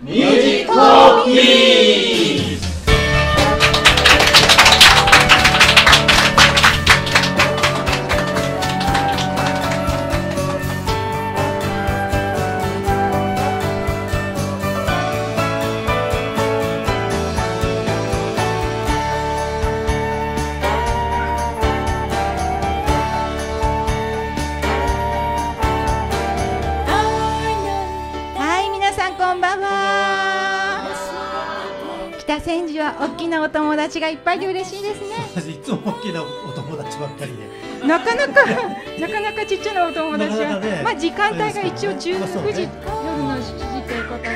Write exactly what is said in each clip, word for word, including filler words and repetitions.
ミュージックホーピース。 北千住は大きなお友達がいっぱいで嬉しいですね。 私いつも大きなお友達ばっかりで。 なかなかなかなかちっちゃなお友達は、 ね、 まあ時間帯が一応じゅうくじ、夜のしちじということで、うん、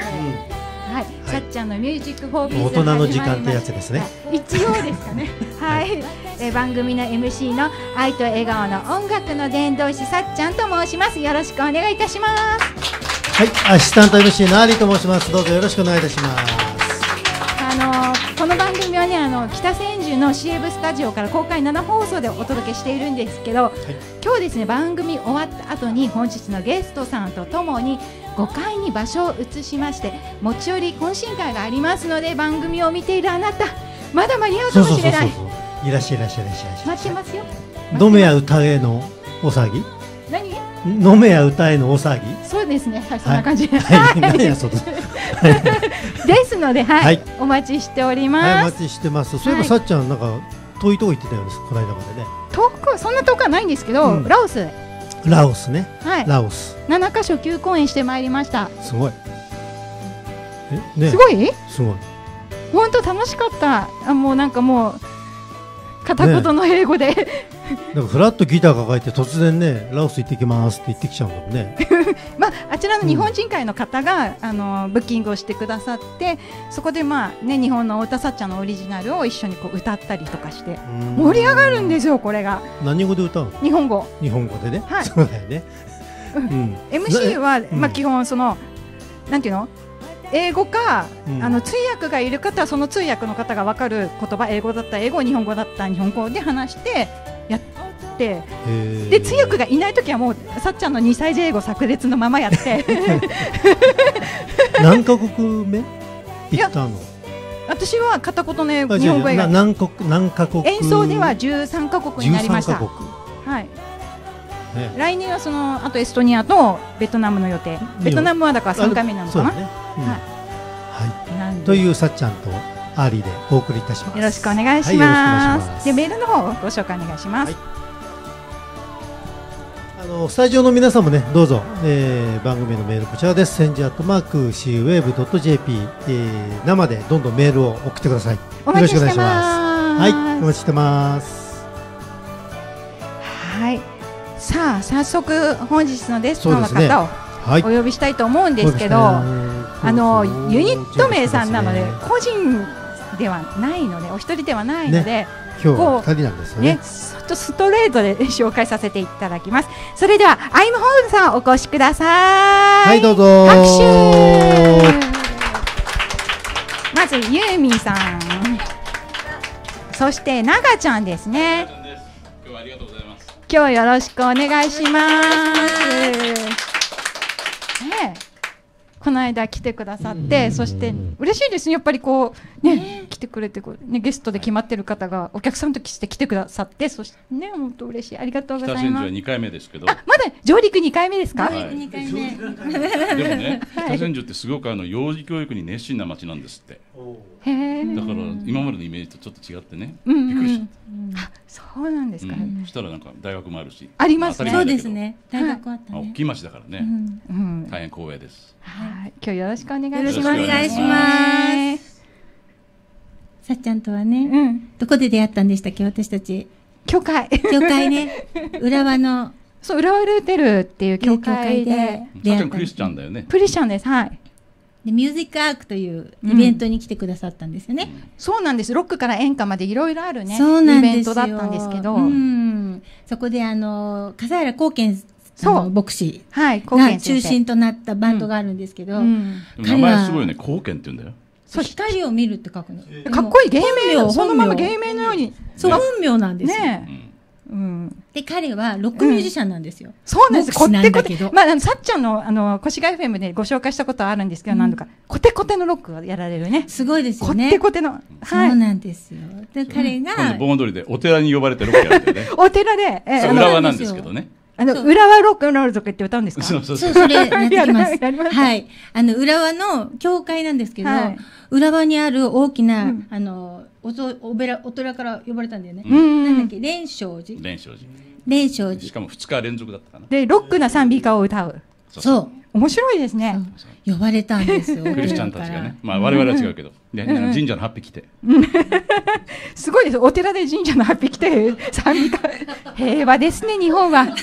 はい、さっちゃんのミュージックフォービーズ大人の時間ってやつですね。 一応ですかね。はい、え番組の エムシー の愛と笑顔の音楽の伝道師さっちゃんと申します。よろしくお願いいたします。 はい、アシスタント エムシー のアリと申します。どうぞよろしくお願いいたします。 あのこの番組はね、あの北千住の シーエム スタジオから公開生放送でお届けしているんですけど、はい、今日ですね、番組終わった後に本日のゲストさんとともにごかいに場所を移しまして持ち寄り懇親会がありますので、番組を見ているあなたまだ間に合うかもしれない。 そうそうそうそう、いらっしゃいいらっしゃいいらっしゃい。 待ってますよ。 飲めや歌へのお騒ぎ。 何？ 飲めや歌へのお騒ぎ。 そうですね、はい、そんな感じで、 はい、何やそうです。 ですので、はい、 はい、 お待ちしております。 はい、お待ちしてます。そういえばさっちゃんなんか遠いとこ行ってたようです。この間までね。 遠く、そんな遠くはないんですけど、うん、ラオス。 ラオスね。 はい。 ラオス。 七カ所きゅう公演してまいりました。 すごい。え、ね。 すごい？ すごい。 本当楽しかった。あ、もうなんかもう片言の英語で、ね。 なんかフラッとギター抱えて突然ね、ラオス行ってきますって言ってきちゃうんだもんね。 まあ、あちらの日本人会の方が、うん、あのブッキングをしてくださって、そこでまあね、日本の太田さっちゃんのオリジナルを一緒にこう歌ったりとかして盛り上がるんですよ。これが何語で歌うの？ 日本語。 日本語でね。 はい、 そうだよね。 うん、エムシー は、まあ基本そのなんていうの、英語か、うん、あの通訳がいる方はその通訳の方が分かる言葉、英語だったら英語、日本語だったら日本語で話してやって、で通訳がいないときはもうさっちゃんのにさい児英語炸裂のままやって何カ国目行ったの？ 私は片言の英語、日本語以外何国何カ国演奏ではじゅうさんカ国になりました。はい、 ね、 来年はそのあとエストニアとベトナムの予定。ベトナムはだからさんかいめなのかな。ね、うん、はい、 はい、というさっちゃんとアーリーでお送りいたします。 よろしくお願いします。でメールの方をご紹介お願いします。はい、 あのスタジオの皆さんもね、どうぞ、えー、番組のメールこちらです。センジアットマーク シーウェーブドットジェーピー、えー、生でどんどんメールを送ってください。よろしくお願いします。はい、お待ちしてます。 はい、さあ早速本日のゲストの方をお呼びしたいと思うんですけど、あのユニット名さんなので個人ではないので、お一人ではないので、 今日はふたりなんですよね。 ね、ストレートで紹介させていただきます。それではアイムホールさんお越しください。 はい、どうぞ。 拍手。まずユーミンさん、そしてナガちゃんですね。 今日はありがとうございます。 今日よろしくお願いします。ね、この間来てくださって、そして嬉しいですね。やっぱりこうね、来てくれてこうね、ゲストで決まってる方がお客さんとして来てくださって、そしてね、本当嬉しい。ありがとうございます。 北千住はにかいめですけど。 あ、まだ上陸にかいめですか？ はい、にかいめ。でもね、北千住ってすごくあの幼児教育に熱心な町なんですって。 へえ。 だから今までのイメージとちょっと違ってね、 うんうん、 びっくりした。 あ、そうなんですか。 うん、そしたらなんか大学もあるし。 ありますね。 そうですね。大学あったね。 大きい町だからね。うん、大変光栄です。 はい、今日よろしくお願いします。 よろしくお願いします。さっちゃんとはね、うん、どこで出会ったんでしたっけ、私たち。 教会。 教会ね。浦和の。 そう、浦和ルーテルっていう教会で。 さっちゃんクリスチャンだよね。 クリスチャンです。はい。 でミュージックアークというイベントに来てくださったんですよね。 うん、そうなんです。ロックから演歌までいろいろあるね、イベントだったんですけど、うん、 そこであの笠原光健さん牧師が中心となったバンドがあるんですけど、 うんうん、名前すごいね、光健って言うんだよ。 そう、光を見るって書くの。 かっこいい芸名、そのまま芸名のように。 そう、本名なんですよ。 ね、 うん、 で彼はロックミュージシャンなんですよ、うん、 そうなんです。コテコテ、まあ、あのさっちゃんのあの越谷 エフエム でご紹介したことはあるんですけど、うん、何度かコテコテのロックをやられるね。 すごいですよね。 コテコテの、はい、 そうなんですよ。で彼が今度盆踊りでお寺に呼ばれてロックやるんでねお寺で、 えー、浦和なんですけどね。 あの浦和ロックンロールとか言って歌うんですか。 そうそうそう、それやってきますはい、あの浦和の教会なんですけど、はい、浦和にある大きな、うん、あの お, お, べらお寺から呼ばれたんだよね、うん、なんだっけ、蓮生寺蓮生寺蓮生寺しかもふつか連続だったかな。 でロックな賛美歌を歌う。 そうそう面白いですね。 呼ばれたんですよクリスチャンたちがね、まあ我々は違うけど、うん、神社のハッピー来てすごいです。お寺で神社のハッピー来て賛美歌平和ですね日本はね。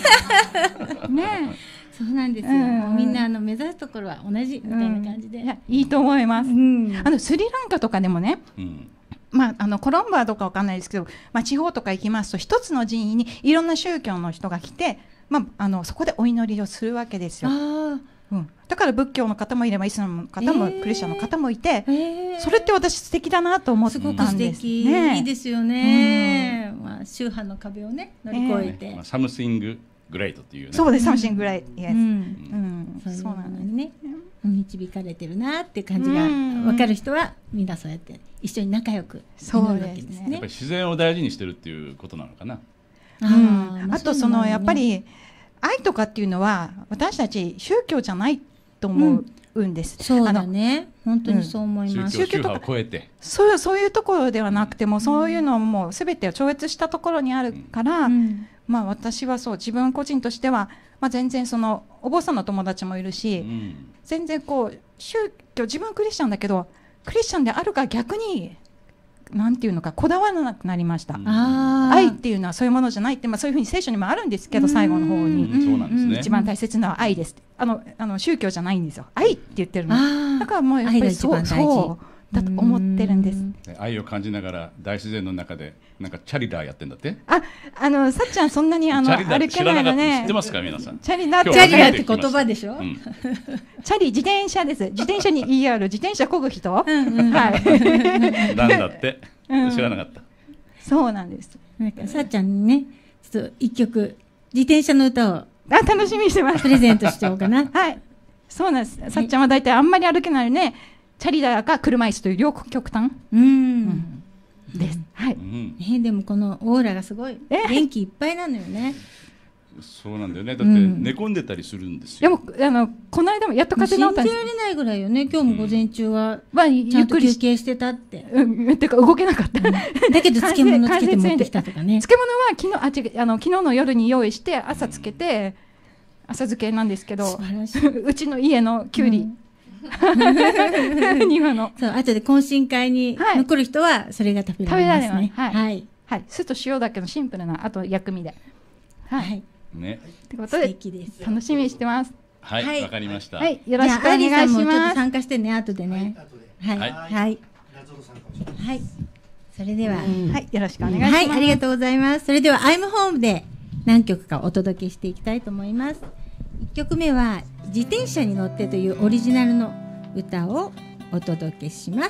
そうなんですよ、うん、みんなあの目指すところは同じみたいな感じで、うん、い, いいと思います、うん、あのスリランカとかでもね、うんまあ、あのコロンボはどうかわかんないですけど、まあ、地方とか行きますと一つの寺院にいろんな宗教の人が来て、まあ、あのそこでお祈りをするわけですよ。あうん、だから仏教の方もいればイスラムの方も、えー、クリスチャンの方もいて、えー、それって私素敵だなと思ったんですね。 すごく素敵、いいですよね、うんまあ、宗派の壁をね乗り越えて、えーまあ、 サムシンググレートっていうね。 そうです、サムシンググレート、 うんうんうん、そうなんですね。導かれてるなっていう感じが分かる人はみんなそうやって一緒に仲良く祈るわけですね。 やっぱり自然を大事にしてるっていうことなのかな。 あ、うん、あとそのやっぱり愛とかっていうのは私たち宗教じゃないと思うんです、 うん、そうだね、本当にそう思います、 うん、宗教宗派を超えてそう、そういうところではなくても、そういうのも全てを超越したところにあるから、うん、まあ私はそう自分個人としては、まあ、全然そのお坊さんの友達もいるし、うん、全然こう宗教自分クリスチャンだけどクリスチャンであるが逆になんていうのかこだわらなくなりました、うん、愛っていうのはそういうものじゃないって、まあ、そういうふうに聖書にもあるんですけど、最後の方に、 うん、そうなんですね、 一番大切なのは愛です。あのあの宗教じゃないんですよ、愛って言ってるの。だからもうやっぱりそうそうだと思ってるんです。 愛を感じながら大自然の中でなんかチャリダーやってんだって。 あ、あのさっちゃんそんなにあの歩けないのね。 知ってますか皆さん。 チャリダーチャリダーって言葉でしょ、うん、 チャリ自転車です。自転車に イーアール 自転車漕ぐ人、 うんうん、 はいなんだって知らなかった、うん、 そうなんです。 なんかさっちゃんにねちょっと一曲自転車の歌をあ楽しみにしてます。 プレゼントしちゃおうかなはいそうなんです、はい、さっちゃんはだいたいあんまり歩けないね、チャリダーか車椅子という両極端、 うん、うん、 です、はい、うんえー、でもこのオーラがすごい元気いっぱいなのよね。 そうなんだよね。だって寝込んでたりするんですよ、 うん、でもあのこの間もやっと風邪治ったんです。 信じられないぐらいよね。今日も午前中はちゃんと休憩してたって、 うんうん、てか動けなかった、うん、 だけど漬物つけて持ってきたとかね。 漬物は昨日あ違うあの昨日の夜に用意して朝つけて、うん、朝漬けなんですけどうちの家のきゅうり、うん庭のそう後で懇親会に残る人はそれが食べられますね。 はい、はいはい、酢と塩だけのシンプルなあと薬味で、はい、はい、 ね、 ってことで楽しみにしてます。 はい、わ、はい、かりました。 はい、よろしくお願いします。 アリさんもちょっと参加してね、後でね。はいはいはいはい、はい、それでは、うん、はいよろしくお願いします。はい、 ありがとうございます。それでは I'm Home で何曲かお届けしていきたいと思います。いっきょくめは自転車に乗ってというオリジナルの歌をお届けします。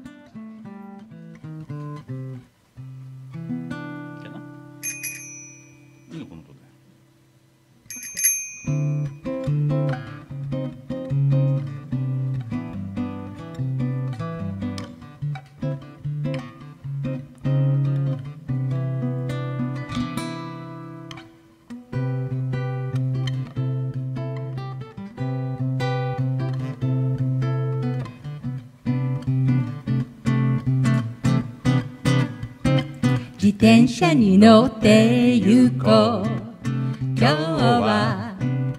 自転車に乗って行こう今日は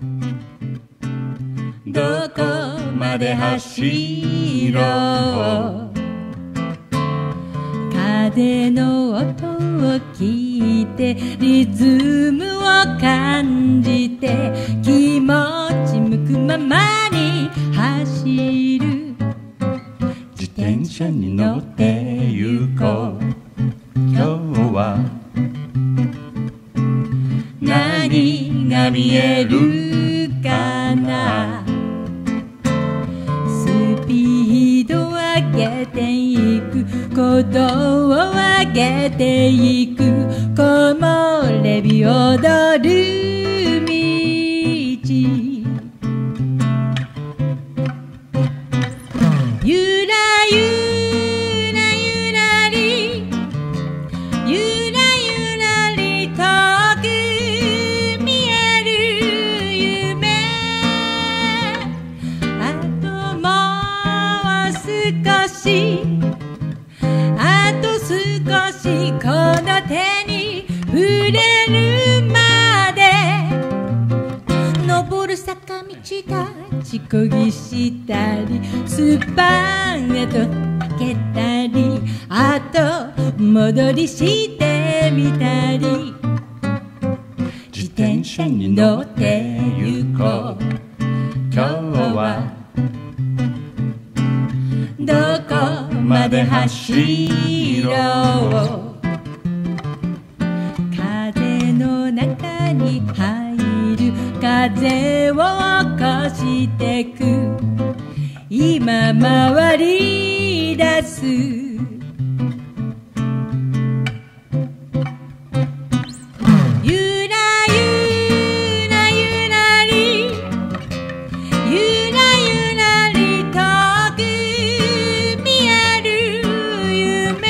どこまで走ろう風の音を聞いてリズムを感じて気持ち向くままに走る自転車に乗って行こう今日は何が見えるかなスピードを上げていく鼓動を上げていく木漏れび踊る道ゆらゆらゆらりゆらゆらり遠く見える夢あともう少しあと少しこの手に触れるまで登る坂道立ちこぎしたりスパンへとかけたりあと戻りしてみたり自転車に乗って行こう今日はどこまで走ろう風の中に入る風を起こしてく今回り出すゆらゆらゆらりゆらゆらり遠く見える夢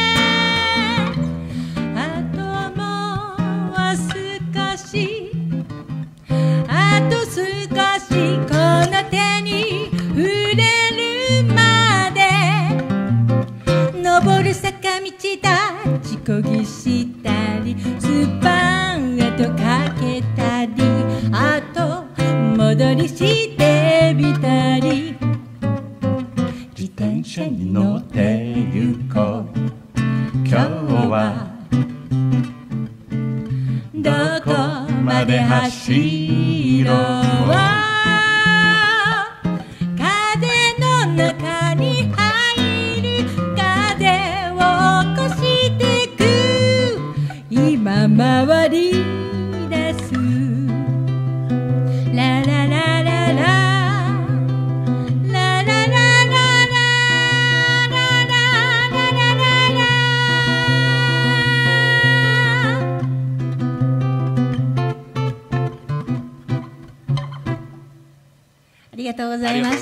あともう少しあと少しこの手に触れるまで登る坂道立ちこぎしたりスパンへとかけたりあと戻りしてみたり自転車に乗って行こう今日はどこまで走ろう風の中に入る風を起こしてく今回り出すララララララララララありがとうございました。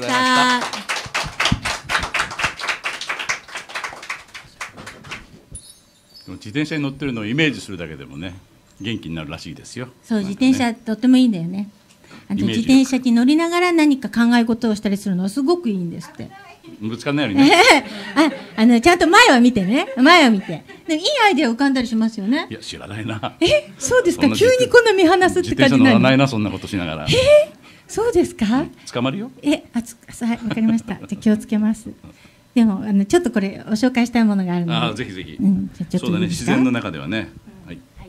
自転車に乗ってるのをイメージするだけでもね元気になるらしいですよ。 そう、自転車とってもいいんだよね。あと自転車に乗りながら何か考え事をしたりするのはすごくいいんですって。 ぶつかんないようにねあ、あのちゃんと前を見てね、前を見てでいいアイデア浮かんだりしますよね。 いや知らないな。 え、そうですか。急にこんな見放すって感じない。 自転車乗らないな、そんなことしながら。 えー、そうですか。 捕まるよ。 え、あつ、はい、わかりました。じゃ気をつけます。でもあのちょっとこれお紹介したいものがあるので。 あ、ぜひぜひ。 うん、じゃちょっとそうだね、自然の中ではね。はい。 はい、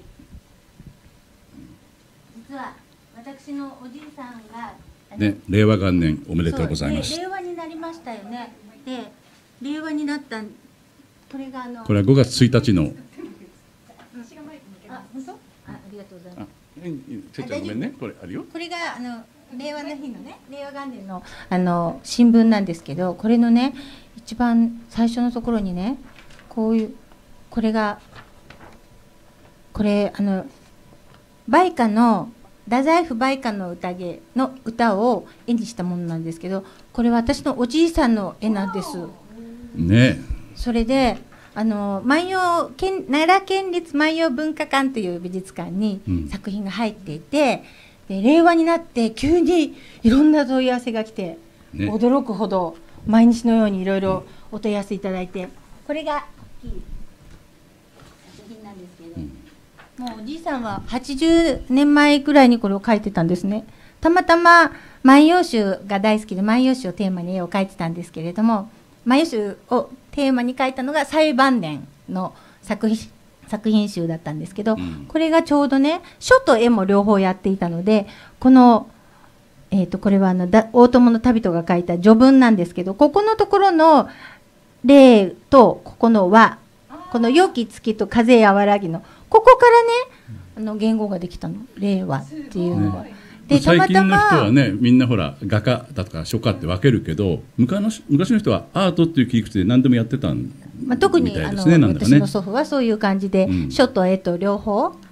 実は私のおじいさんがね、令和元年おめでとうございます。 令和になりましたよね。で、令和になったこれがあのこれはごがつついたちの。 あ、本当？あ、ありがとうございます。 ちょっとごめんね、これあるよ。 これがあの令和の日のね、令和元年のあの新聞なんですけど、これのね一番最初のところにね、こういうこれがこれあの梅花の太宰府梅花の宴の歌を絵にしたものなんですけど、これは私のおじいさんの絵なんです。 ね。 それであの万葉県奈良県立万葉文化館という美術館に作品が入っていて、うん、で令和になって急にいろんな問い合わせが来て、ね、驚くほど毎日のようにいろいろお問い合わせいただいて、これが大きい作品なんですけど、うん、もうおじいさんははちじゅうねんまえくらいにこれを描いてたんですね。たまたま万葉集が大好きで万葉集をテーマに絵を描いてたんですけれども、万葉集をテーマに描いたのが最晩年の作品作品集だったんですけど、うん、これがちょうどね書と絵も両方やっていたので、この、えー、とこれはあのだ大友の旅人が書いた序文なんですけど、ここのところの「霊」とここの「和」、この「良き月と風和らぎ」のここからねあの言語ができたの、令和っていうのが。で最近の人はね、みんなほら画家だとか書家って分けるけど、昔の昔の人はアートっていう切り口で何でもやってたんみたいですね。 まあ、特にあの、ね、私の祖父はそういう感じで、うん、書と絵と両方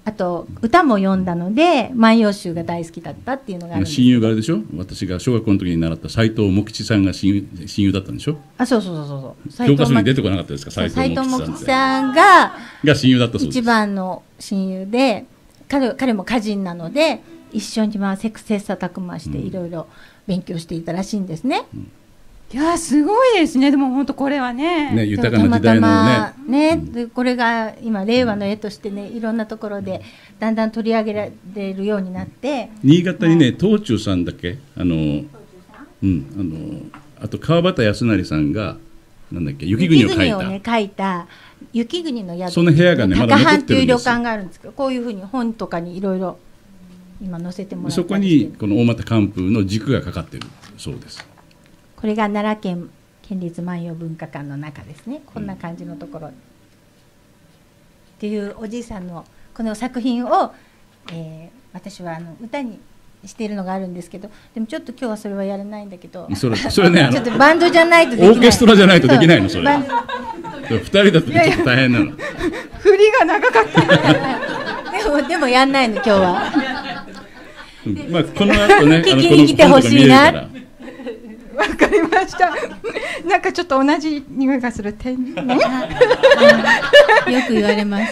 あと歌も読んだので万葉集が大好きだったっていうのがあるんです。 親友があれでしょ、私が小学校の時に習った斎藤茂吉さんが親友、親友だったんでしょ。 あ、そうそうそうそう。 教科書に出てこなかったですか、斎藤斎藤茂吉茂吉さんがが親友だったそうです。 一番の親友で、彼彼も歌人なので一緒にまあ切磋琢磨していろいろ勉強していたらしいんですね。 うん、 いやすごいですね。でも本当これはね、 ね、豊かな時代のね、 たまたまね、 うん、 でこれが今令和の絵としてね、いろんなところでだんだん取り上げられるようになって、 新潟にね、東中さんだっけ、あの、うん、あの、あと川端康成さんがなんだっけ、雪国を描いた、 雪国をね描いた雪国の宿、 その部屋がねまだ残高ってるんですよ。 藩という旅館があるんですけど、こういうふうに本とかにいろいろ今載せてもらったりして、 そこにこの大俣寒風の軸がかかってるそうです。 これが奈良県県立万葉文化館の中ですね。こんな感じのところ、うん、っていうおじいさんのこの作品を、えー、私はあの歌にしているのがあるんですけど、でもちょっと今日はそれはやれないんだけど、 それそれね、 ちょっとバンドじゃないとできない、 オーケストラじゃないとできないの、それバンドふたりだとちょっと大変なの。 振りが長かったでもでもやんないの今日は。 うん、まあこの後ね、 聞きに来てほしいな。 わかりました。なんかちょっと同じ匂いがする天然、ね、 よく言われます。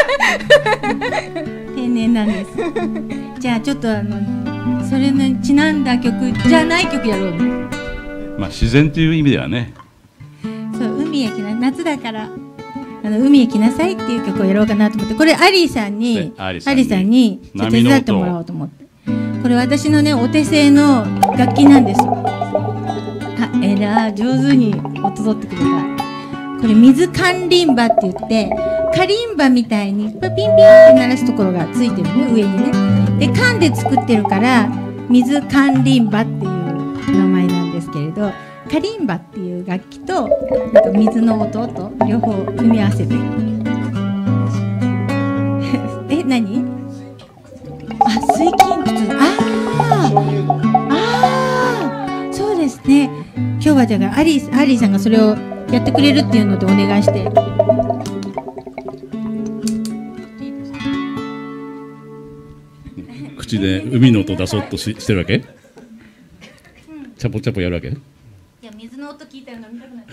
天然なんです。じゃあちょっとあのそれにちなんだ曲じゃない曲やろうね。 まあ自然という意味ではね。 そう、海へ来な、夏だからあの海へ来なさいっていう曲をやろうかなと思って、これアリーさんにアリーさんにちょっと手伝ってもらおうと思って。これ私のねお手製の楽器なんですよ。あ、えら上手に音取ってくれた。これ水管リンバって言ってカリンバみたいにピンピンって鳴らすところがついてるね、上にね。で缶で作ってるから水管リンバっていう名前なんですけれど、カリンバっていう楽器となんか水の音と両方組み合わせてえ、何？あ、水金窟。ああ、ああ、そうですね。今日はだからアリー、アリーさんがそれをやってくれるっていうのでお願いして。 口で海の音出そうと し, してるわけ？チャポチャポやるわけ？ いや、水の音聞いたら飲みたくなる。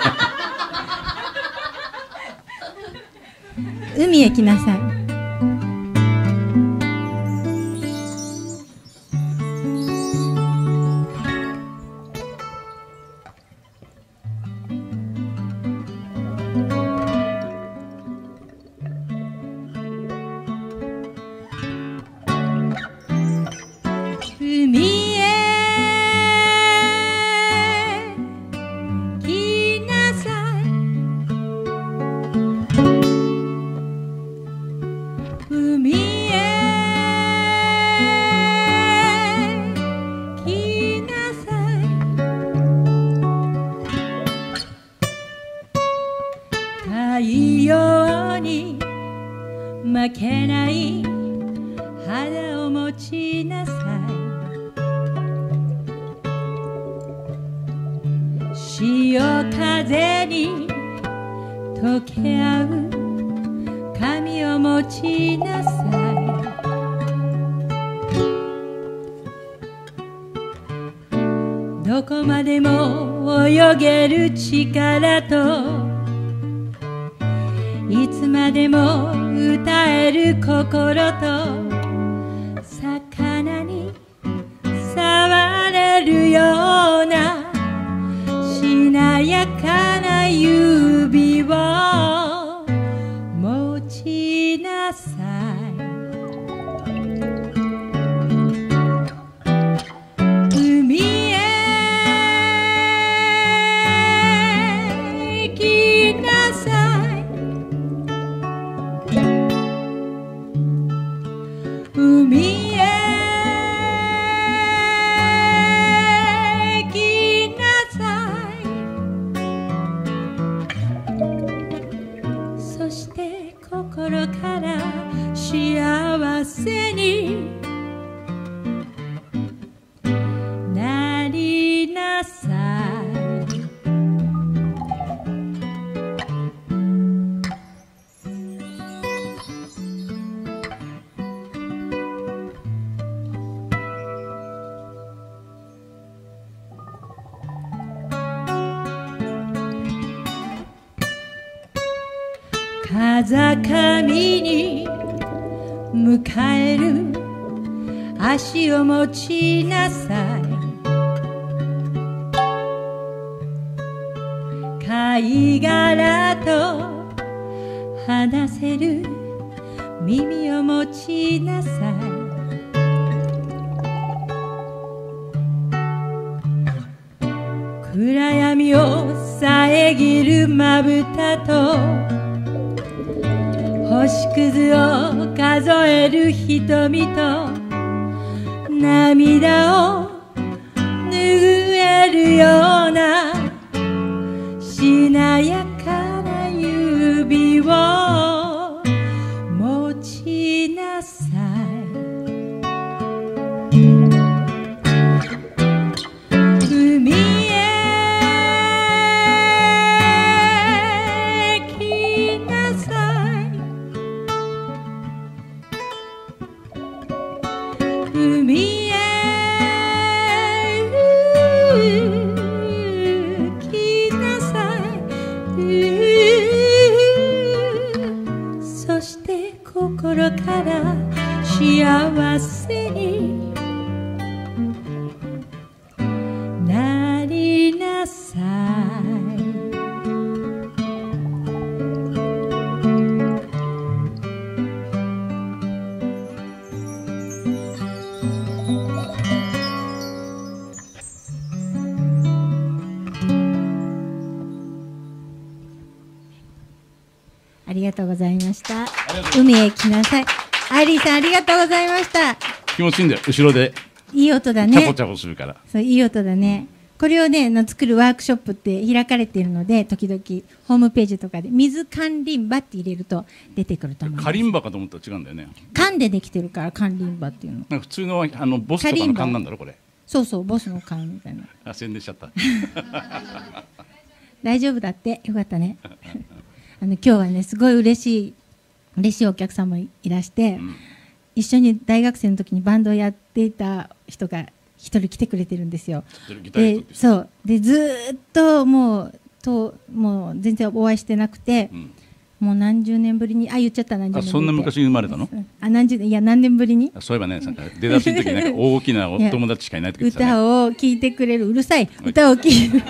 海へ来なさい。負けない肌を持ちなさい、潮風に溶け合う髪を持ちなさい、どこまでも泳げる力といつまでも歌える心と魚に触れるようなしなやかな指を持ちなさい、海へ来なさい、海へ来なさい、そして心から幸せになりなさい。 風上に迎える足を持ちなさい。貝殻と話せる耳を持ちなさい。暗闇を遮るまぶたと星屑を数える瞳と涙を拭えるようなしなやかな指を持ちなさい。海へ来なさい。海へ来なさい。そして心から幸せになりなさい。 ありがとうございました。海へ来なさい。アイリーさんありがとうございました。 気持ちいいんだよ、後ろでいい音だね。 チャポチャポするから。 そう、いい音だね。これをねの作るワークショップって開かれているので、時々ホームページとかで水カンリンバって入れると出てくると思います。 カリンバかと思ったら違うんだよね。 缶でできてるからカンリンバっていうの。 なんか普通のあのボスとかの缶なんだろこれ。 そうそう、ボスの缶みたいな。 あ、宣伝しちゃった。 大丈夫だって、よかったね。あの今日はねすごい嬉しい嬉しいお客さんもいらして、うん、一緒に大学生の時にバンドをやっていた人が一人来てくれてるんですよ。で、そうでずーっともうともう全然お会いしてなくて、うん、もう何十年ぶりにあ言っちゃった何十年ぶりに。 あ、そんな昔に生まれたの？ あ、何十年いや何年ぶりに。 そういえばね、なんか出だしの時になんか大きなお友達しかいないとか言ってたね。 歌を聴いてくれるうるさい歌を聴いて。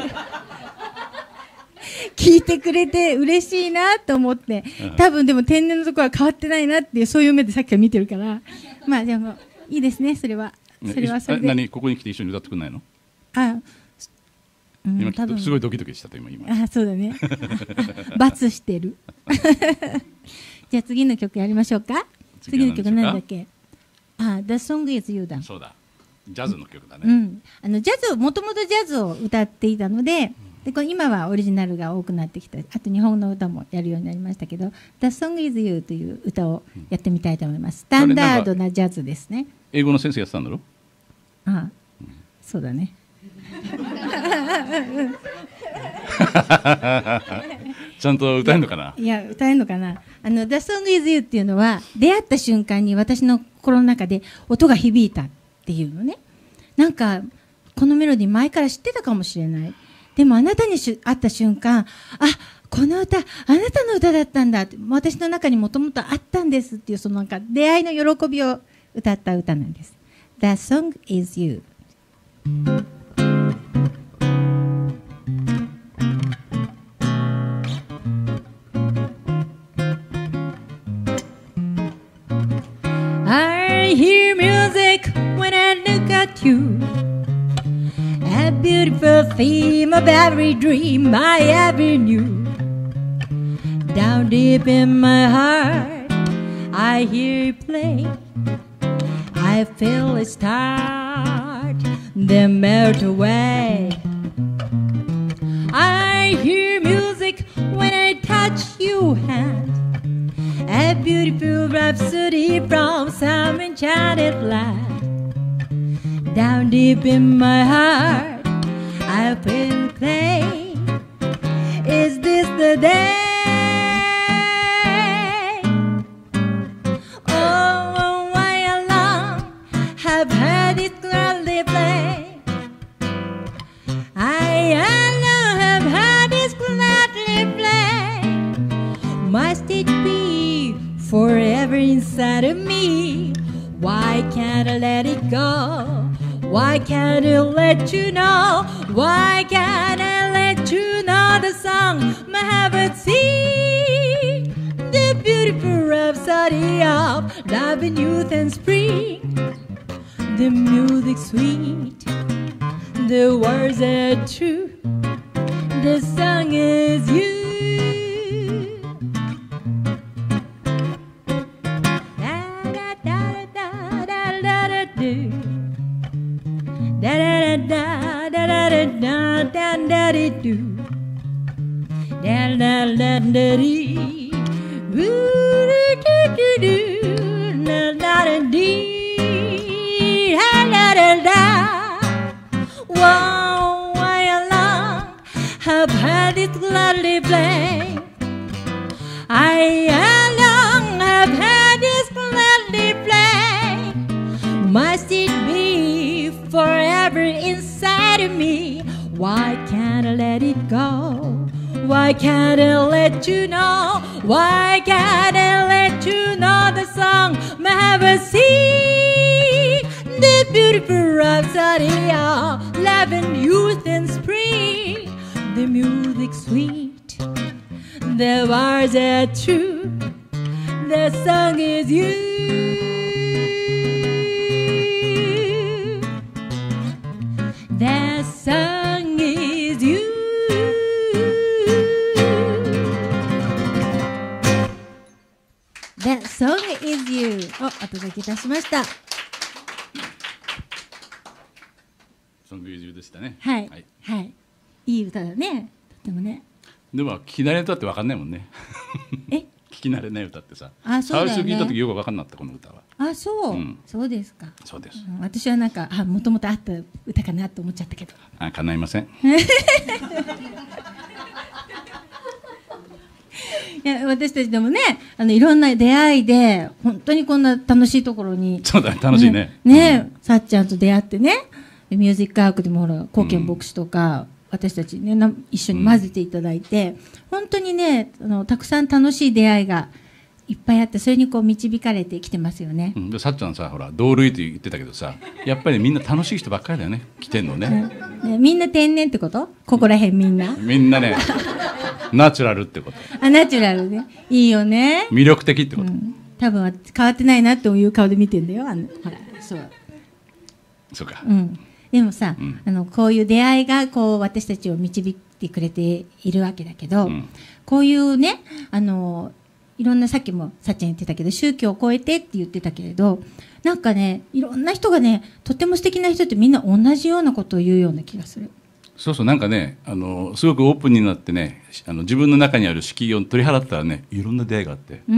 聞いてくれて嬉しいなと思って、多分でも天然のところは変わってないなっていうそういう目でさっきから見てるから、まあでもいいですね、それはそれはそれで。 何ここに来て一緒に歌ってくんないの？ あ、 うん、今きっとすごいドキドキしたと今今。 あ、そうだね。罰してる。じゃあ次の曲やりましょうか。次の曲なんだっけ？あ、The Song Is You だ。 そうだ。ジャズの曲だね。 うん。あのジャズをもともとジャズを歌っていたので。でこれ今はオリジナルが多くなってきた。あと日本の歌もやるようになりましたけど The Song Is You という歌をやってみたいと思います。スタンダードなジャズですね。 英語の先生やってたんだろ？ ああ、うん、そうだね。 ちゃんと歌えるのかな？ いや、歌えるのかな。あの The Song Is You っていうのは出会った瞬間に私の心の中で音が響いたっていうのね。なんかこのメロディー前から知ってたかもしれない。でもあなたに会った瞬間、あ、この歌あなたの歌だったんだって、私の中にもともとあったんですっていう、そのなんか出会いの喜びを歌った歌なんです。 The Song Is You。 I hear music when I look at you, a beautiful theme of every dream I ever knew. Down deep in my heart, I hear you play. I feel it start, then melt away. I hear music when I touch your hand, a beautiful rhapsody from some enchanted land. Down deep in my heart, I feel play. Is this the day? Oh, why alone have heard it gladly play? I alone have heard it gladly play. Must it be me? Why can't I let it go? Why can't I let you know? Why can't I let you know the song my heart sing? The beautiful rhapsody of love and youth and spring. The music sweet, the words are true, the song is you. Da da da da da da da da da da do da da da da dee woo do do do da da da dee da da da da. Wow, why alone have had it gladly play? I alone have had this gladly play. Must it be forever inside of me? Why can't I let it go? Why can't I let you know? Why can't I let you know the song my heart sing? The beautiful rhapsody of love and youth and spring. The music sweet, the words are true, the song is you. The song is you. The song is you をお届けいたしました。 ソングイズユーでしたね。 はい、 はい、 はい、いい歌だね。とってもね。 でも聞き慣れない歌って分かんないもんね。 え？ 聞き慣れない歌ってさ。 あ、そうだよね。 最初聞いた時よく分かんなかったこの歌は。 あ、そう、 うん、 そうですか。 そうです。 うん、私はなんかあもともとあった歌かなと思っちゃったけど。 あ、叶いません。 いや私たちでもね、あのいろんな出会いで本当にこんな楽しいところに。 そうだ、楽しいね。 ね、ね、うん、さっちゃんと出会ってね、ミュージックアークでもほら貢献牧師とか、うん、私たちねな一緒に混ぜていただいて、うん、本当にねあのたくさん楽しい出会いがいっぱいあって、それにこう導かれてきてますよね。 うん、でさっちゃんさほら同類って言ってたけどさ、やっぱりみんな楽しい人ばっかりだよね来てんのね。 うん、ねみんな天然ってこと？ここら辺みんな。 みんなねナチュラルってこと。 あ、ナチュラルね。いいよね。 魅力的ってこと。うん、 多分変わってないなっていう顔で見てんだよ。あのほらそう。 そうか。 うん。でもさ、うん、あのこういう出会いがこう私たちを導いてくれているわけだけど、うん、こういうねあのいろんなさっきもさっちゃん言ってたけど宗教を超えてって言ってたけれど、なんかねいろんな人がねとっても素敵な人ってみんな同じようなことを言うような気がする。 そうそう、なんかねあのすごくオープンになってね、あの自分の中にある敷居を取り払ったらねいろんな出会いがあって、うん、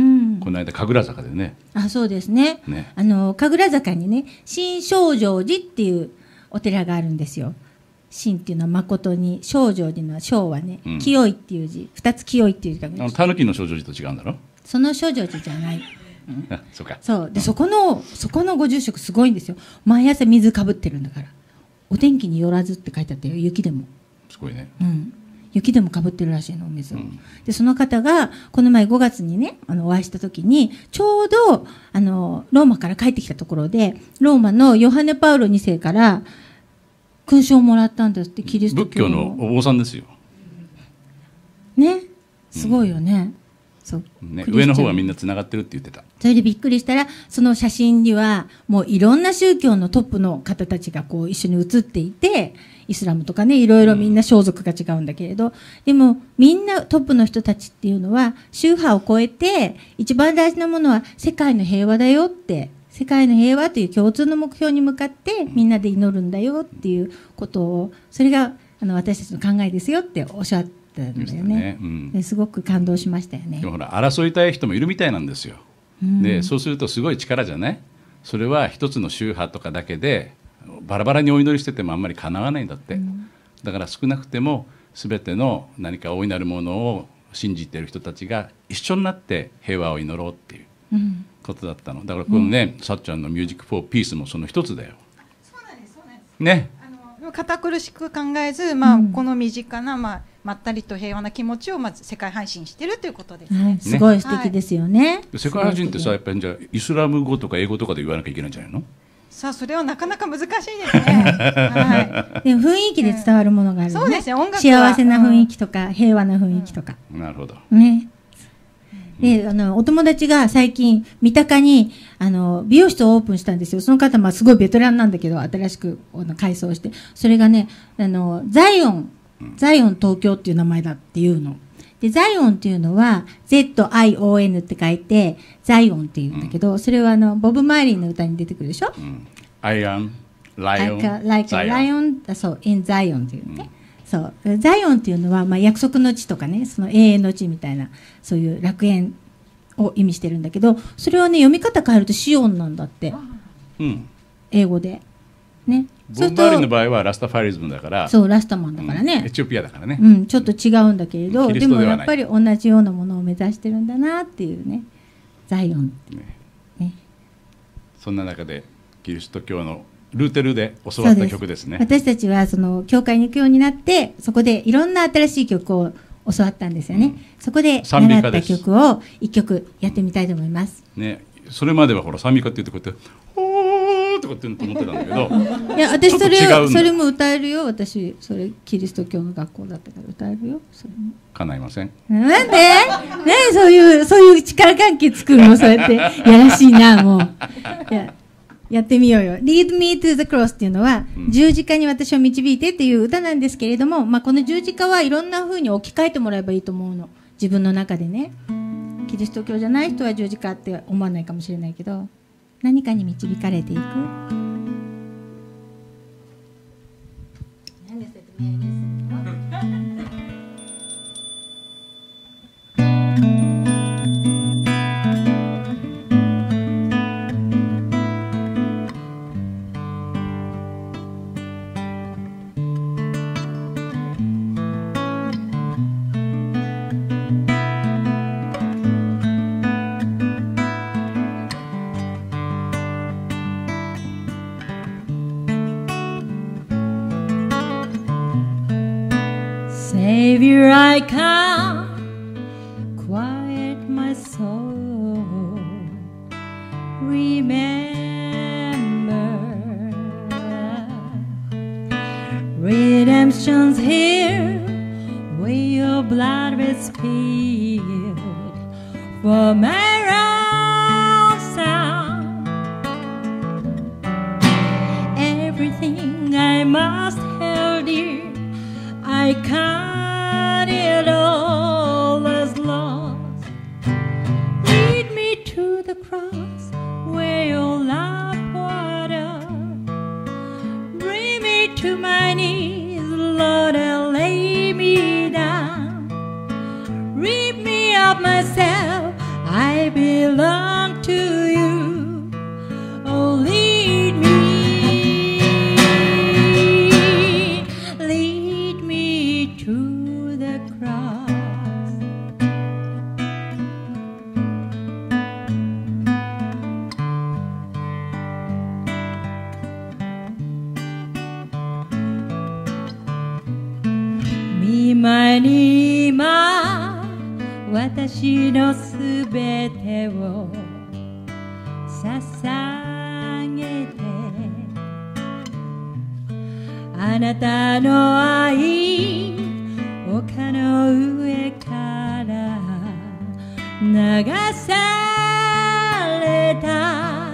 この間神楽坂でね。 あ、そうですね。ねあの神楽坂にね新正成寺っていうお寺があるんですよ。真っていうのは誠に、正成寺の正はね、うん、清いっていう字、二つ清いっていう字がある。あのたぬきの正成寺と違うんだろ。 その正成寺じゃない。うん、 あ、そうか。 そうで、そこのそこのご住職すごいんですよ。毎朝水かぶってるんだから。お天気によらずって書いてあったよ。雪でも。 すごいね。 うん。雪でもかぶってるらしいのお水を、うん、でその方がこの前ごがつにねあのお会いした時にちょうどあのローマから帰ってきたところでローマのヨハネ・パウロに世から勲章をもらったんですって。キリスト教仏教のお坊さんですよね。すごいよね、うん、そうね、上の方はみんなつながってるって言ってた。 それでびっくりしたらその写真にはもういろんな宗教のトップの方たちがこう一緒に写っていて、イスラムとかねいろいろみんな装束が違うんだけれど、でもみんなトップの人たちっていうのは宗派を超えて一番大事なものは世界の平和だよって、世界の平和という共通の目標に向かってみんなで祈るんだよっていうことを、それがあの私たちの考えですよっておっしゃったんだよね。うん、ですごく感動しましたよね。 でもほら争いたい人もいるみたいなんですよ。うん、でそうするとすごい力じゃない。それは一つの宗派とかだけでバラバラにお祈りしててもあんまりかなわないんだって。うん、だから少なくても全ての何か大いなるものを信じている人たちが一緒になって平和を祈ろうっていうことだったの。だからこのね、うん、さっちゃんのミュージックフォーピースもその一つだよ。 そうなんです、そうなんです。 ね。 あの堅苦しく考えず、まあ、うん、この身近な、まあ、 まったりと平和な気持ちをまず世界配信してるということですね。 はい、すごい素敵ですよね。 世界配信ってさ、やっぱりじゃあイスラム語とか英語とかで言わなきゃいけないんじゃないの？ さあそれはなかなか難しいですね。はい、 でも雰囲気で伝わるものがあるよね。 そうですね、音楽は幸せな雰囲気とか、うん、平和な雰囲気とか。 なるほど。 ね。で、あの、お友達が最近、三鷹に、あの、美容室をオープンしたんですよ。その方、まあ、すごいベテランなんだけど、新しくあの改装して。それがね、あの、ザイオン、ザイオン東京っていう名前だっていうの。で、ザイオンっていうのは、ゼットアイオーエヌ って書いて、ザイオンっていうんだけど、それはあの、ボブ・マーリーの歌に出てくるでしょ？うん、 アイアン、ライオン、 like a lion、そう、in Zion っていうね。うんそう。ザイオンっていうのは、まあ、約束の地とかね、その永遠の地みたいな、そういう楽園を意味してるんだけど、それはね、読み方変えるとシオンなんだって。うん。英語で。ね。 ボブ・マーリーの場合はラスタファリズムだから。 そう、ラスタマンだからね。 うん、エチオピアだからね。 うん、ちょっと違うんだけれど、でもやっぱり同じようなものを目指してるんだなっていうね。ザイオン。ね。ね。 そんな中で、キリスト教のルーテルで教わった曲ですね。 私たちはその教会に行くようになって、そこでいろんな新しい曲を教わったんですよね。うん、そこで習った曲を一曲やってみたいと思います。 ね、それまではほら賛美歌って言ってこうやっておーとかって言うと思ってたんだけど、 いや私それそれも歌えるよ。私それキリスト教の学校だったから歌えるよ。それも叶いません。 なんで？ねそういうそういう力関係作るのそうやってやらしいなもう。いややってみようよ。Lead me to the cross っていうのは、うん、十字架に私を導いてっていう歌なんですけれども、まあ、この十字架はいろんな風に置き換えてもらえばいいと思うの。自分の中でね。キリスト教じゃない人は十字架って思わないかもしれないけど、何かに導かれていく。何でそうやって命令するのSavior, I come, quiet my soul, remember, redemption's here, where your blood was spilled for my ransom. Everything I must hold dear, I count it all as lost. Lead me to the cross where your love poured out. Bring me to my knees, Lord, and lay me down. Rip me of myself, I belong to you. Oh, lead me.今に今私のすべてを捧げてあなたの愛丘の上から流された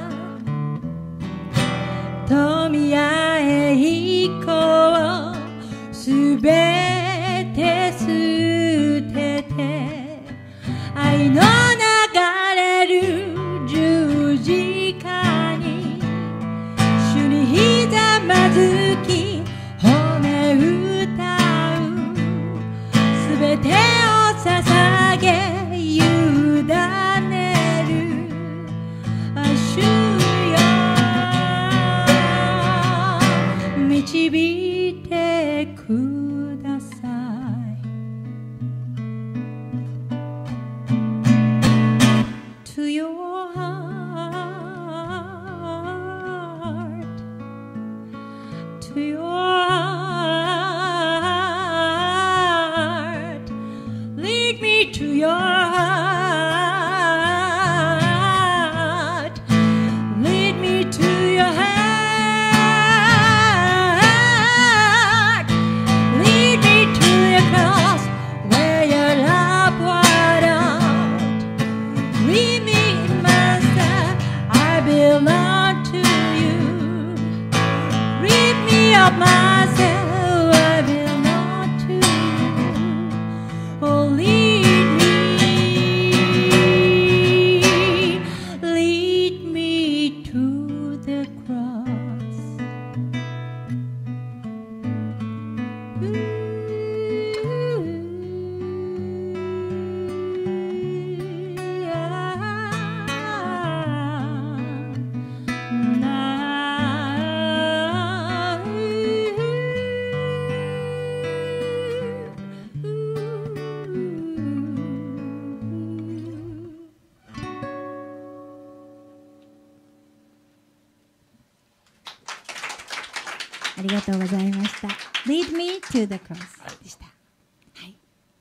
富や栄光すべて捨てて愛の流れる十字架に主にひざまずき褒め歌うすべてを捧げ委ねる主よ導いてください help myself, I will not to. Oh, lead me, lead me to the cross. ありがとうございました。Lead me to the cross でした。はい。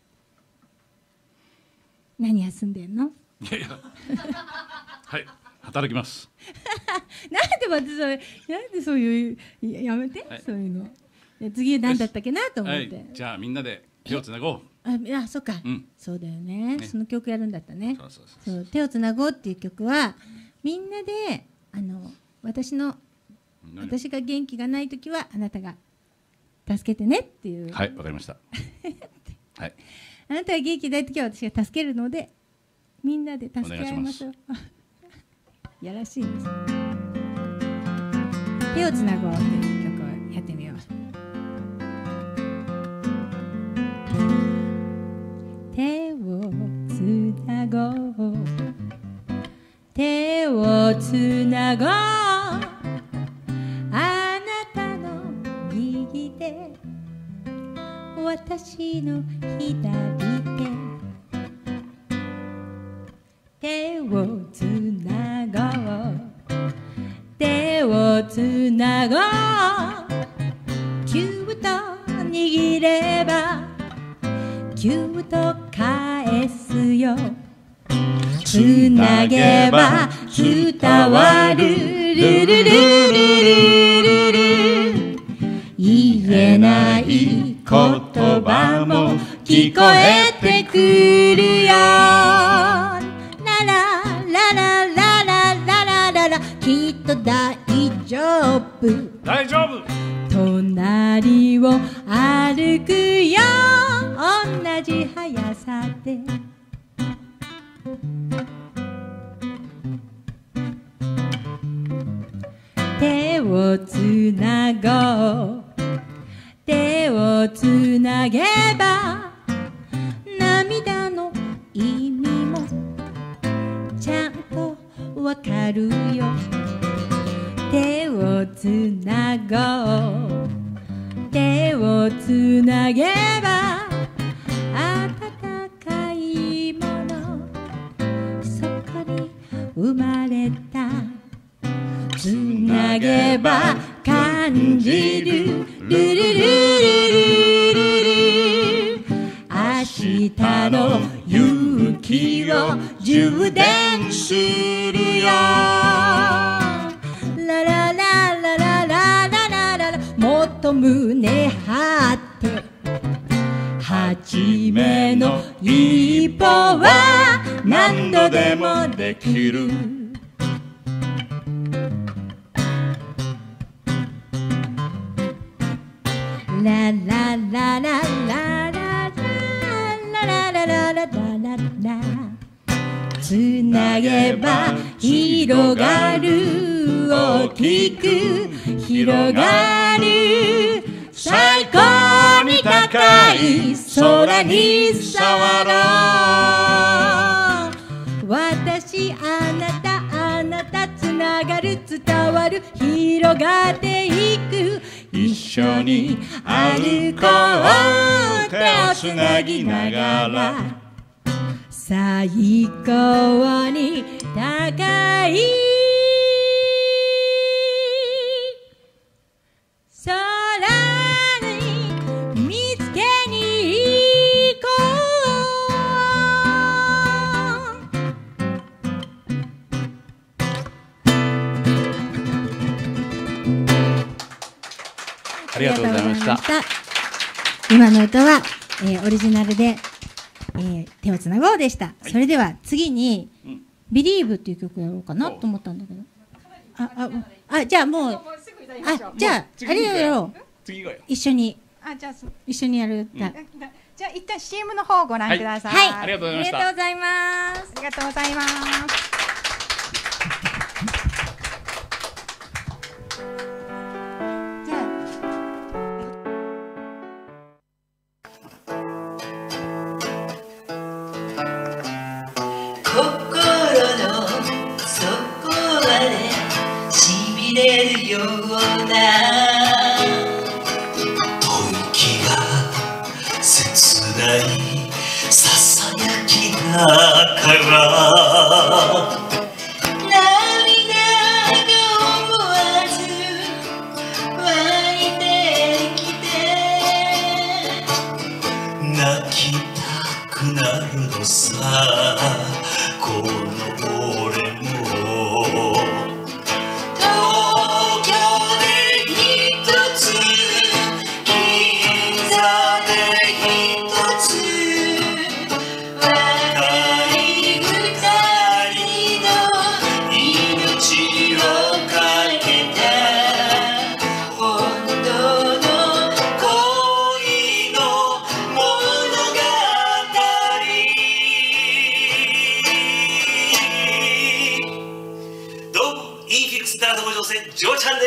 何休んでんの？ いやいやはい働きますなんでまたそれ、なんでそういうややめて、はい、そういうの。で次何だったっけなと思って。はい、 じゃあみんなで手をつなごう。 あ、いや、そっか、うん、そうだよね、ね。その曲やるんだったね。 そうそうそうそう。 手をつなごうっていう曲はみんなであの私の私が元気がないときはあなたが助けてねっていう。 はい、わかりました。はい。 あなたが元気ないときは私が助けるのでみんなで助け合いましょう。やらしいです。手をつなごうという曲をやってみよう。手をつなごう、手をつなごう、あなたの右手、私の左手、手をつなごう、手をつなごう、ぎゅっと握ればぎゅっと返すよ、つなげば伝わる、ルルルルルルル、言えない言葉も聞こえてくるよ、ララララララララララ、きっと大丈夫、 大丈夫、 隣を歩くよ、同じ速さで、手をつなごう、手をつなげば涙の意味もちゃんとわかるよ、手をつなごう、手をつなげば温かいもの、そこに生まれた、つなげば感じる、ルルルルルルル、明日の勇気を充電するよ、ララララララララララ、もっと胸張って初めの一歩は何度でもできる、ララララララララララララララ、つなげば広がる、大きく広がる、最高に高い空に触ろう、私あなたあなた、つながる、伝わる、広がっていく、一緒に歩こう、手をつなぎながら、最高に高い空に見つけに行こありがとうございました。 今の歌は、えー、オリジナルで、えー、手をつなごうでした。はい、それでは次に、うん、Believe っていう曲やろうかなと思ったんだけど。あ、あ、あ、じゃあもう、あ、じゃあ、あれをやろう。 次行こうよ。 一緒にあ、じゃあそ一緒にやる歌。 じゃあ一旦 シーエム の方をご覧ください。 はい、 ありがとうございましたありがとうございます。 ありがとうございます。じゃ心の底までしびれるような吐息が切ないささやきだから涙が思わず湧いてきて泣きたくなるのさこの俺も東京で一つ銀座で一つ若い二人の命をかけた本当の恋の物語どうもインフィックスダート女性ジョーちゃんです。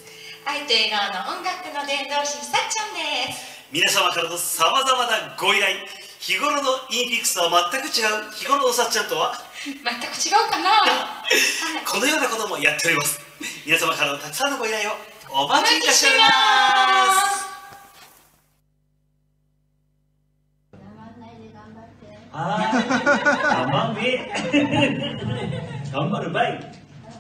愛と笑顔の音楽の伝道師さっちゃんです。 皆様からのさまざまなご依頼、日頃のインフィックスとは全く違う日頃のさっちゃんとは全く違うかなこのようなこともやっております。皆様からのたくさんのご依頼をおお待ちいたしております。ああ、頑張れ頑張るばい。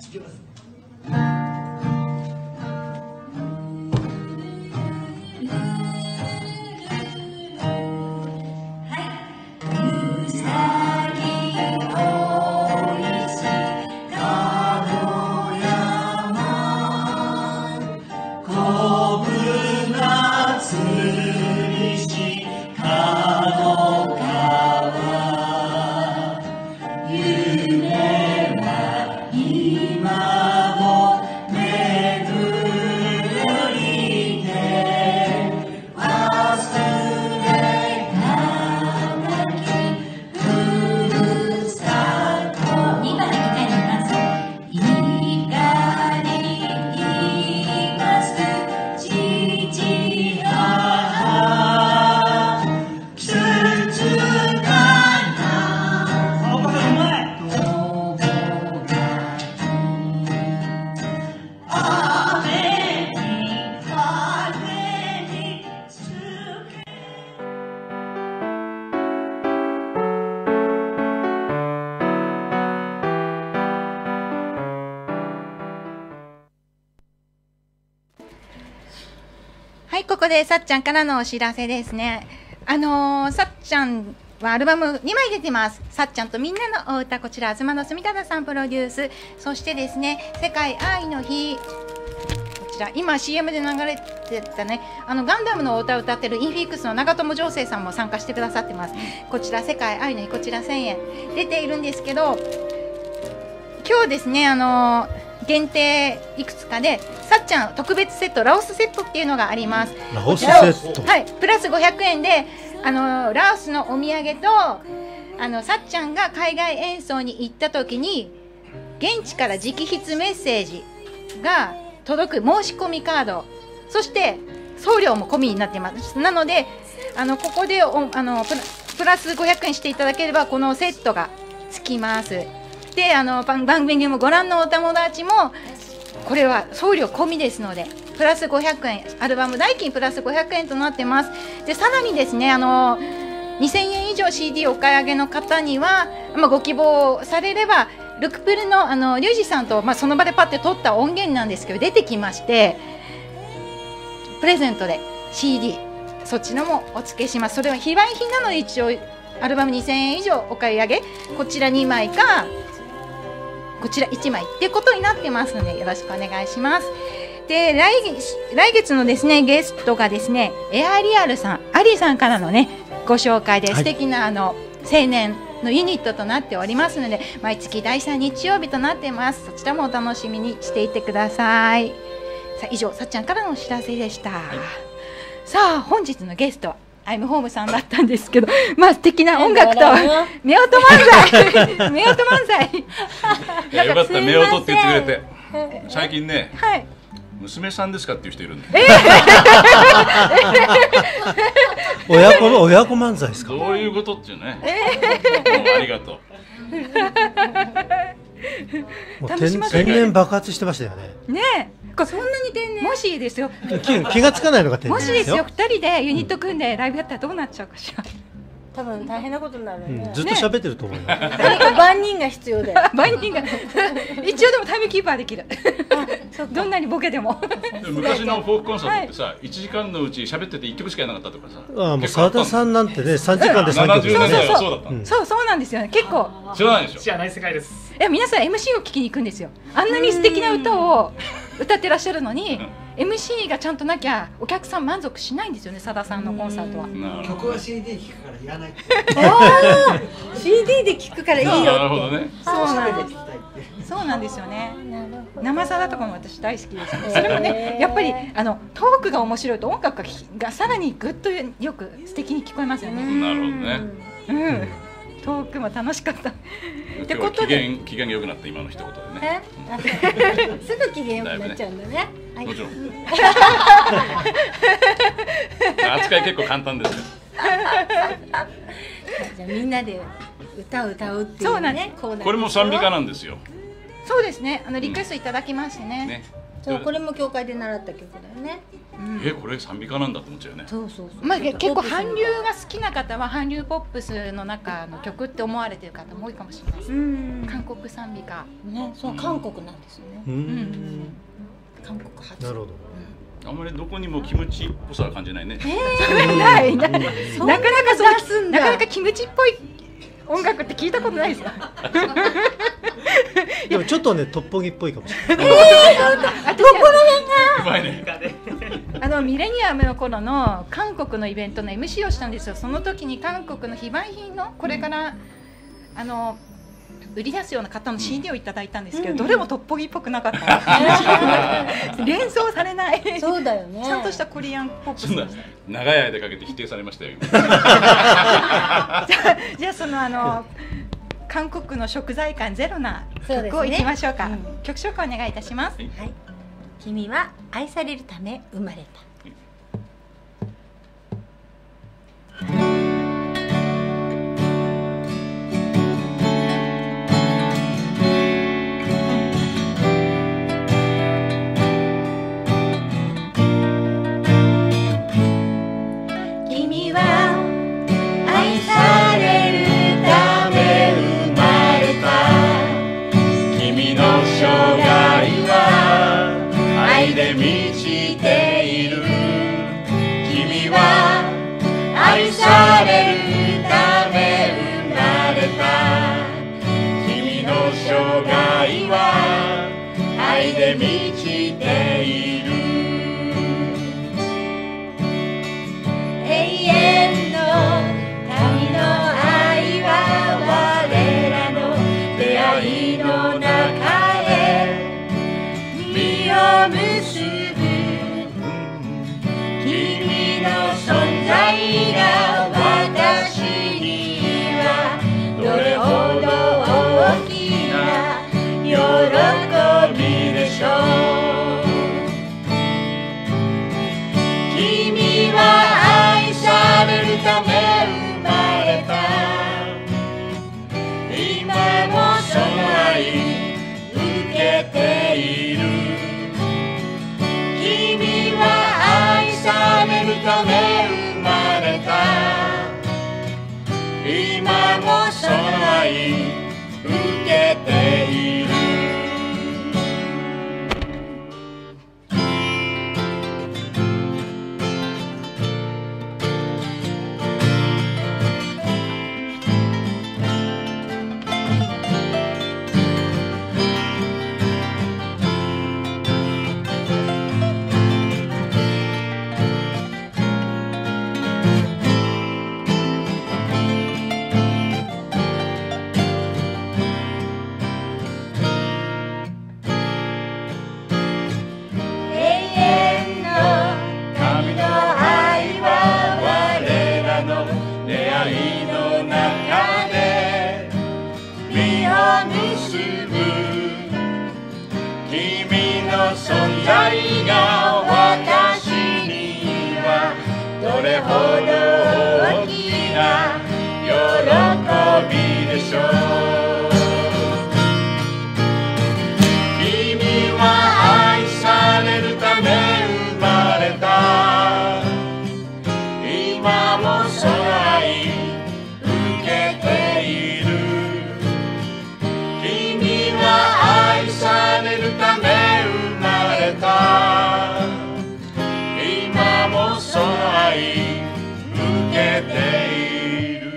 はい、ここでさっちゃんからのお知らせですね。あのー、さっちゃんはアルバムにまい出てます。さっちゃんとみんなのお歌、こちら東野住忠さんプロデュース、そしてですね、世界愛の日、こちら今 シーエム で流れてたね、あのガンダムのお歌を歌ってるインフィックスの長友情生さんも参加してくださってます。こちら世界愛の日、こちらせんえん出ているんですけど、今日ですね、あのー限定いくつかでさっちゃん特別セット、ラオスセットっていうのがあります。 ラオスセット、 はい、プラスごひゃくえんで、あのラオスのお土産と、あのさっちゃんが海外演奏に行った時に現地から直筆メッセージが届く申し込みカード、そして送料も込みになっています。なので、あのここでおあのプラ、プラスごひゃくえんしていただければこのセットがつきます。で、あの番組でもご覧のお友達もこれは送料込みですのでプラスごひゃくえん、アルバム代金プラスごひゃくえんとなってます。でさらにですね、あのにせんえん以上 シーディー お買い上げの方には、まあ、ご希望されればルクプルのあのリュウジさんと、まあ、その場でパッて撮った音源なんですけど出てきまして、プレゼントで シーディー そっちのもお付けします。それは非売品なので一応アルバムにせんえん以上お買い上げ、こちらにまいかこちらいちまいっていうことになってますのでよろしくお願いします。で 来, 来月のですねゲストがですねエアリアルさん、アリーさんからのねご紹介で、はい、素敵なあの青年のユニットとなっておりますので毎月だいさん日曜日となっています。そちらもお楽しみにしていてください。 さあ以上さっちゃんからのお知らせでした、はい、さあ本日のゲストはアイムホームさんだったんですけど、まあ素敵な音楽と夫婦漫才夫婦漫才いやよかった夫婦って言ってくれて。最近ね、はい、娘さんですかっていう人いるんで、えー、親子の親子漫才ですか。 どういうことっていうね、えー、もうありがとう。もう天然爆発してましたよね。 ねえ、そんなに天然。もしですよ。 気, 気がつかないのが天然ですよ。もしですよ、二人でユニット組んでライブやったらどうなっちゃうかしら。 多分大変なことになるね、 うん、ずっと喋ってると思います、ね、 何か万人が必要で万人が一応でもタイムキーパーできるどんなにボケでも昔のフォークコンサートってさ、はい、いちじかんのうち喋ってていっきょくしかやらなかったとかさ、 ああもう澤田さんなんてねさんじかんでさんきょく、 ななじゅうねんだいはそうだった、 うん、そうそうなんですよね。結構知らないでしょ。 知らない世界です。 いや皆さん エムシー を聞きに行くんですよ。あんなに素敵な歌を歌ってらっしゃるのにエムシー がちゃんとなきゃお客さん満足しないんですよね、さださんのコンサートは。 曲は シーディー 聴くからいらないってシーディー で聴くからいいよって。 なるほどね。 そうなんです。そうなんですよね。生さだとかも私大好きですね。それもねやっぱりあのトークが面白いと音楽が、がさらにぐっとよく素敵に聞こえますよね。 なるほどね。 うん。トークも楽しかった。ってことで機嫌機嫌が良くなった今の一言でね。 すぐ機嫌良くなっちゃうんだね。 もちろん。扱い結構簡単ですよ。 じゃあみんなで歌を歌うっていうね。 これも賛美歌なんですよ。 そうですね。あのリクエストいただきましてね。 そうこれも教会で習った曲だよね。 えこれ賛美歌なんだと思っちゃうよね。 そうそうそう。 まあ結構韓流が好きな方は韓流ポップスの中の曲って思われてる方も多いかもしれないです。韓国賛美歌ね、そう韓国なんですよね。うん。韓国初。 なるほど。 あんまりどこにもキムチっぽさは感じないね。 ないなかなかそうなかなかキムチっぽい音楽って聞いたことないですよ。 でもちょっとねトッポギっぽいかもしれない。 ええ、どこら辺が。 あのミレニアムの頃の韓国のイベントの エムシー をしたんですよ。その時に韓国の非売品のこれからあの売り出すような方の シーディー をいただいたんですけど、どれもトッポギっぽくなかった。連想されない。 そうだよね。 ちゃんとしたコリアンポップス。 長い間かけて否定されましたよ。 じゃあそのあの韓国の食材感ゼロな曲をいきましょうか。曲紹介お願いいたします。はい。 君は愛されるため生まれた。 「 在が私にはどれほど大きな喜びでしょう。君は愛されるため生まれた。今もその愛受けている。君は愛されるため生まれた。今もその愛受けている。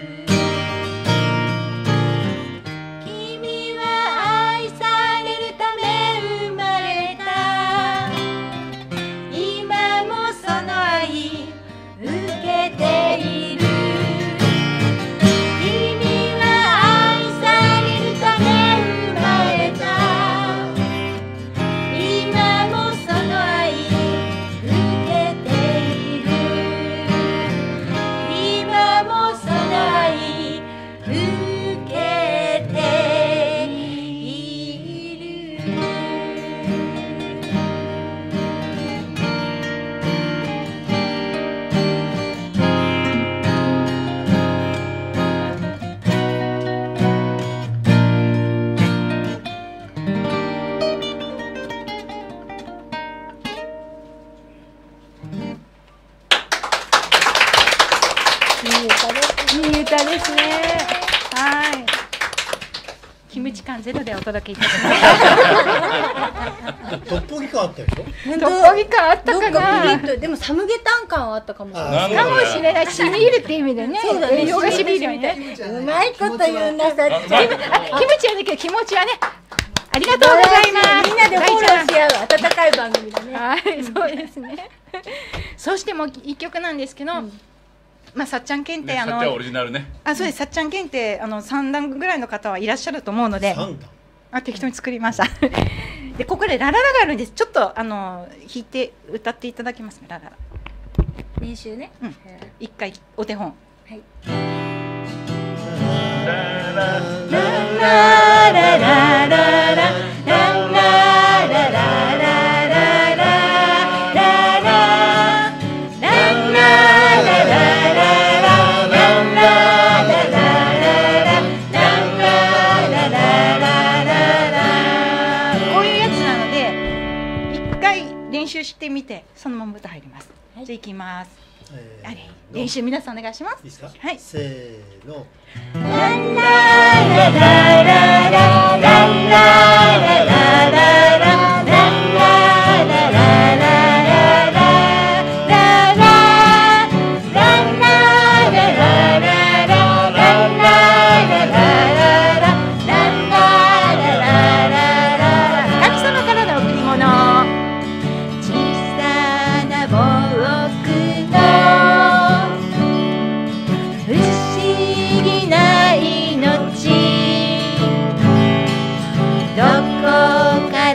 君は愛されるため生まれた。今もその愛受けている。君は愛されるため生まれた。今もその愛受けている。今もその愛受けている。 いい歌ですね。はい。キムチ感ゼロでお届けいたします。 トッポギ感あったでしょ。 トッポギ感あったかな。 でもサムゲタン感はあったかもしれない。 かもしれない。しみるっていう意味でね。 そうだね栄養がしみるみたいな。 うまいこと言うんださっちゃん。 キムチはだけど気持ちはね。ありがとうございます。 みんなでフォローし合う温かい番組だね。 はい、そうですね。そしてもう一曲なんですけど、まあさっちゃん検定あの、 さっちゃんオリジナルね。 あ、そうです。さっちゃん検定あの三段ぐらいの方はいらっしゃると思うので、 三段。 あ、適当に作りました。でここでラララがあるんです。ちょっとあの弾いて歌っていただけますか、ラララ。 練習ね。 うん。一回お手本。 はい。 こういうやつなので一回練習してみてそのまま歌入ります。じゃあいきます。 えーはい、練習皆さんお願いします。 いいですか。 はい。 せーの。 神様からの贈り物。 小さな僕の不思議な命、どこから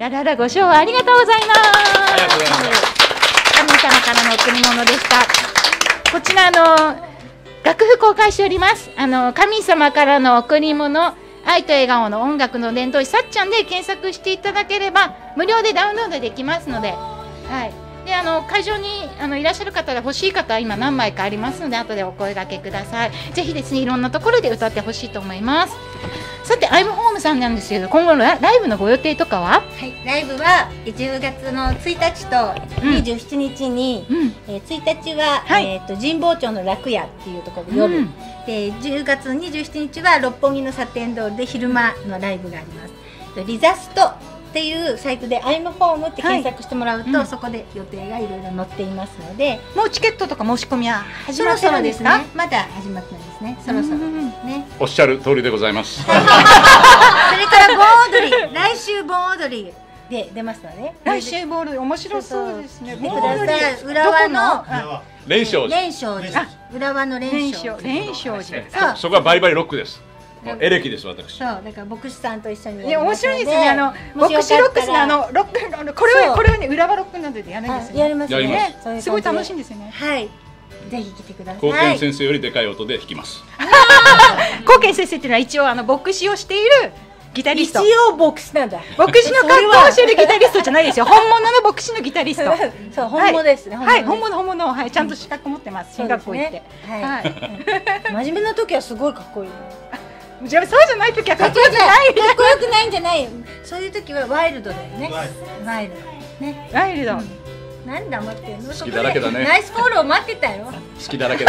ラララご賞ありがとうございます。 ありがとうございます。 神様からの贈り物でした。こちらあの楽譜公開しております。あの神様からの贈り物、愛と笑顔の音楽の伝道師さっちゃんで検索していただければ無料でダウンロードできますので、はい。であの会場にあのいらっしゃる方で欲しい方は今何枚かありますので後でお声掛けください。ぜひですねいろんなところで歌ってほしいと思います。さてアイムホームさんなんですけど今後のライブのご予定とかは？ はい、ライブはじゅうがつのついたちとにじゅうしちにちに、うん、えー、ついたちは、はい、えー、と神保町の楽屋っていうところで夜、うん、でじゅうがつにじゅうしちにちは六本木のサテンドールで昼間のライブがあります。リザストっていうサイトでアイムホームって検索してもらうと、はい、うん、そこで予定がいろいろ載っていますので、 もうチケットとか申し込みは始まってるんですか？ そろそろですね、まだ始まってないですね。そろそろですね。 おっしゃる通りでございます。 それから盆踊り、来週盆踊りで出ますので、 来週盆踊り面白そうですね。 見てください。浦和の連勝寺、 連勝寺、浦和の連勝寺、 連勝寺、 そこはバリバリロックです。エレキです私。 そう、だから牧師さんと一緒に。 いや面白いですね。あの牧師ロックスのあのロックあのこれをこれをね浦和ロックなどでやるんですよね。 やりますね。 すごい楽しいんですよね。 はい。ぜひ来てください。 高健先生よりでかい音で弾きます。 高健先生っていうのは一応あの牧師をしているギタリスト。 一応牧師なんだ。 牧師の格好をしているギタリストじゃないですよ。本物の牧師のギタリスト。 そう本物ですね。 はい、本物本物はいちゃんと資格持ってます。進学校行って。 はい。真面目な時はすごいかっこいい。 じゃあそうじゃない時はかっこよくない。 かっこよくないんじゃない。そういう時はワイルドだよね。ワイルド。ね。 ワイルド。 なんだ待ってんの。 好きだらけだね。 ナイスフォロー待ってたよ。 好きだらけだ。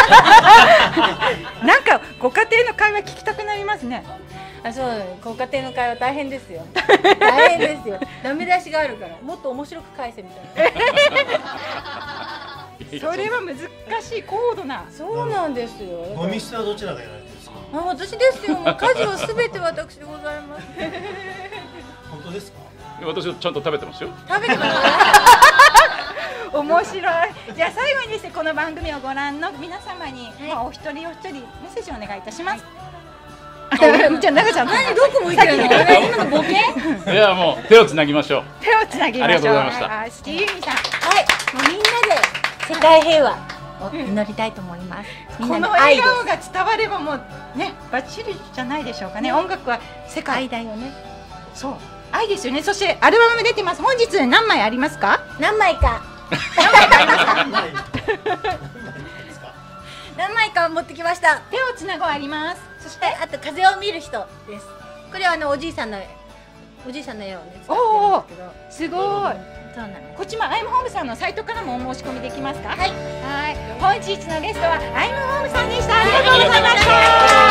なんかご家庭の会話聞きたくなりますね。 あ、そう、ご家庭の会話大変ですよ。大変ですよ。ダメ出しがあるから、もっと面白く返せみたいな。 それは難しい高度な。 そうなんですよ。 ゴミ捨てはどちらがやられてるんですか？ あ、私ですよ。家事はすべて私でございます。 本当ですか？ 私はちゃんと食べてますよ。 食べてます。 面白い。じゃあ最後にですね、この番組をご覧の皆様に、まあお一人お一人メッセージをお願いいたします。じゃあ中ちゃん、 何どこ向いてるの？今のボケ？ いやもう手をつなぎましょう。 手をつなぎましょう。ありがとうございました。 スキーユミさん。 はい。もうみんなで世界平和を祈りたいと思います。 この笑顔が伝わればもうね、バッチリじゃないでしょうかね。音楽は世界愛だよね。 そう、愛ですよね。そしてアルバム出てます。本日何枚ありますか？ 何枚か。 何枚かありますか？ 何枚か持ってきました。 手をつなごあります。 そしてあと風を見る人です。これはあのおじいさんのおじいさんの絵をね使ってるんですけど。 すごい。 そうなの。 こっちもアイムホームさんのサイトからもお申し込みできますか？ はい。 はい。本日のゲストはアイムホームさんでした。ありがとうございました。